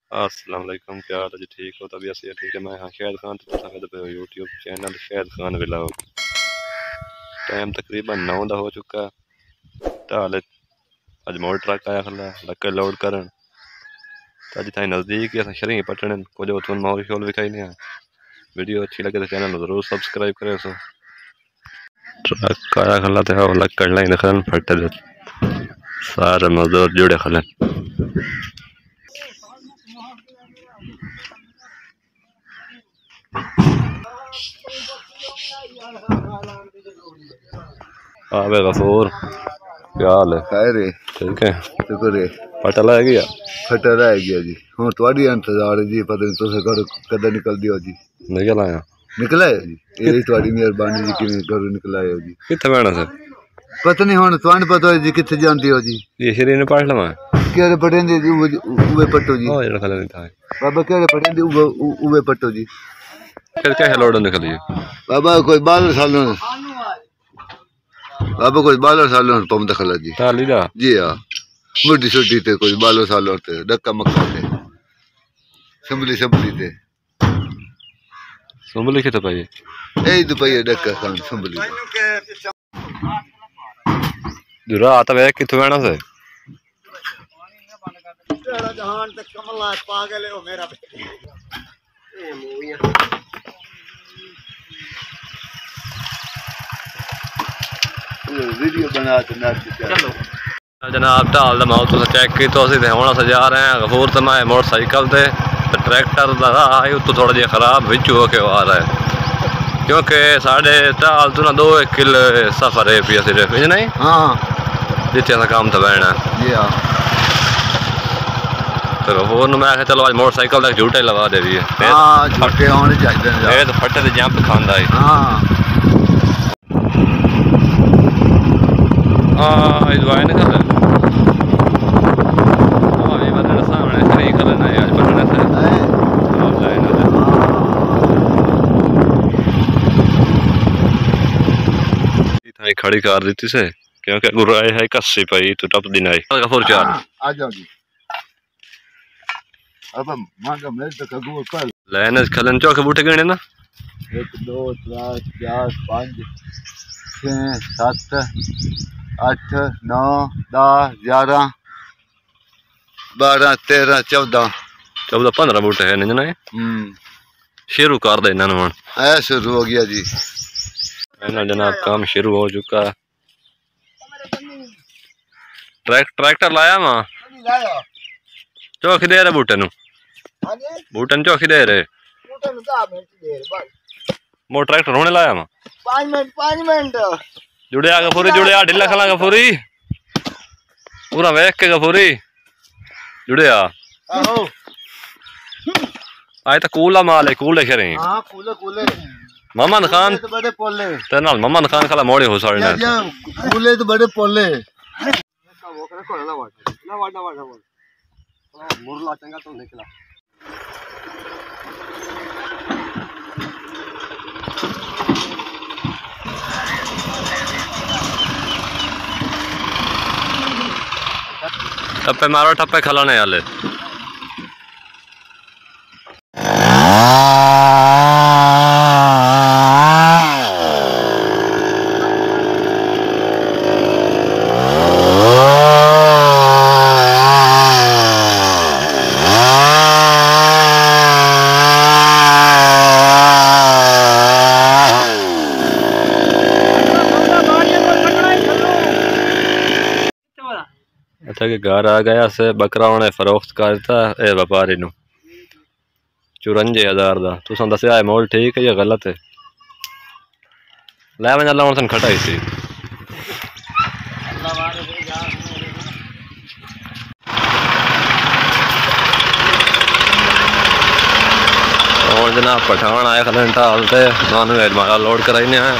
अस्सलाम वालेकुम, क्या हाल है जी? ठीक हो? तबीयत से ठीक है? मैं हाँ शाहिद खान, तो तुम YouTube channel Shahid Khan vlog. Time तकरीबन 9 का हो चुका तो हाले अज मोड़ ट्रक आया खला लक्कड़ लोड करन तो अज ताई नज़दीक ही शरी पटन कुछ उतन माहौल शोल विखाई नहीं। वीडियो अच्छी लगे तो चैनल जरूर सब्सक्राइब करे। सो ट्रक आया खला तो लक्कड़ लाइन खलन फटे सारे मजदूर जुड़े खलन। आवे गफूर, क्या हाल है? खैर है, ठीक है, शुक्र है। पता लग गया? फटा रह गया जी। हुण तुहाडी इंतजार है जी, पता नहीं तुसीं घरों कदों निकल दियो जी। निकल आया? निकल आए जी, यही तुहाडी मेहरबानी जी। किवें घरों निकल आए हो जी? कितने बहना सर? पता नहीं हुण तुहानू पता है जी कित्थे जांदे हो जी। ये शरीर ने पढ़ लवा केड़े पढ़ेंदे जी उवे पट्टो जी। ओ जेड़ा खला नहीं था बाबा केड़े पढ़ेंदे उवे पट्टो जी। फिर क्या लोड निकली? बाबा कोई 12 सालों, बाबा कोई 12 सालों पम दखला जी। ताली दा जी हां, मुड्डी छुट्टी ते कोई 12 सालों ते डक्का मक्का ते संभली ते सुमली के तो पाई ए दुपहिया डक्का खान संभली दूरा आता वे किथे बहना से जहान तक कमला पागल है वो मेरा वीडियो बना के चलो जनाब ढाल माओ तुम चेक की तो हम जा रहे हैं गफूर तो मैं मोटरसाइकिल से ट्रैक्टर लगा आई तो थोड़ा जिहा खराब बिच हो के आ रहा है क्योंकि साढ़े ढाल तो ना 2 किल सफर है पिया सिर्फ नहीं। हाँ जिथे असा काम तो बहना जी हाँ। तो गफूर मैं आखिया चलो आज मोटरसाइकिल तक झूठे लगा दे भी झूठे होने चाहिए तो फटे से जंप खांदा है। हाँ इस वाइन कर ये बदल सामने खरी करना है आज बनने से थाई खड़ी कर दी से क्योंकि गुराए है कस्सी पई तो टप दिन आई गफूर चार आ जाओ जी। अब मांगा मेरे तक अगुआ कल लेने खलन चौके बूटे गणे ना 1 2 3 4 5 6 7 8 9 10 11 12 13 14 15 बूटे है नहीं ना शुरू कर दे इन्होंने हुन ऐ शुरू हो गया जी। इन्होंने जनाब काम शुरू हो चुका है। ट्रैक्टर लाया मां चौकी दे रहे बूटे बूटन चौकी दे रहे मोर ट्रैक्टर होने लाया मां 5 मिनट जुड़े आ गफूरी जुड़े आ ढिल्ला खला गफूरी पूरा वेख के गफूरी जुड़े आ आए तो कूला माल है कूले खरे हां कूले मोहम्मद खान तो बड़े पोले ते नाल मोहम्मद खान खला मोड़े हो साड़ने कूले तो बड़े पोले मुरला चंगा तो निकला। टप्पे मारो टप्पे खलाने वाले के घर आ गया से बकरा उन्हें फरोख्त करता ए व्यापारी नु 54,000 का तुसा दसिया है मोल ठीक है या गलत है लै मैं लाउन खटाई सी और जनाब पठान आया खलन ढाल ते मारा लोड कराई ने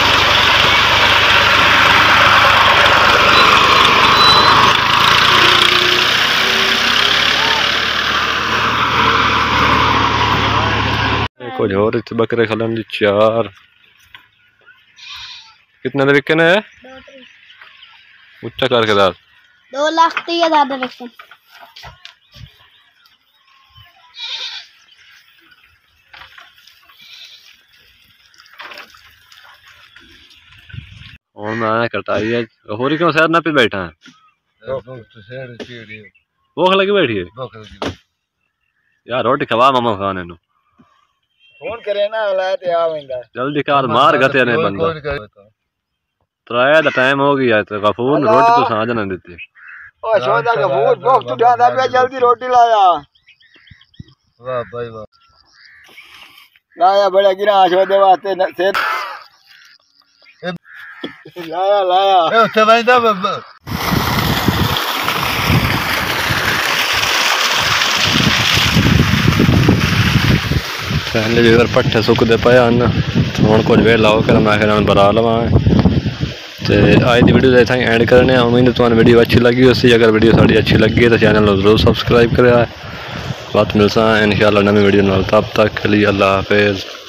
कुछ और इतने बकरे खलन जी 4 कितने दे विकने है उच्चा करके दाल 2,30,000 रखते और मैं कटाई है होरी क्यों सैर ना पे बैठा है भूख लगी बैठी है यार रोटी खवा मामा खाने नु फोन करे ना लाए ते आ वेंदा जल्दी कार मार गते ने बंदा त्राया दा टाइम हो गया तो गफूर ने रोटी तो साँझ ना देती ओ शोदा गफूर भूख तू ढांदा पे जल्दी रोटी लाया वाह भाई वाह लाया बड़ा गिरा शोदे वास्ते से लाया ए उठे वेंदा पहले जो पट्ठे सुकते पे हैं हूँ कुछ वेला होकर मैं आखिर बरा लवा तो अज की वीडियो इतना एंड करने उम्मीद तुम्हें वीडियो अच्छी लगी उसी अगर वीडियो साड़ी अच्छी लगी तो चैनल को जरूर सब्सक्राइब करें बात मिलसा इंशाअल्लाह नवी वीडियो तब तक के लिए अल्लाह हाफिज़।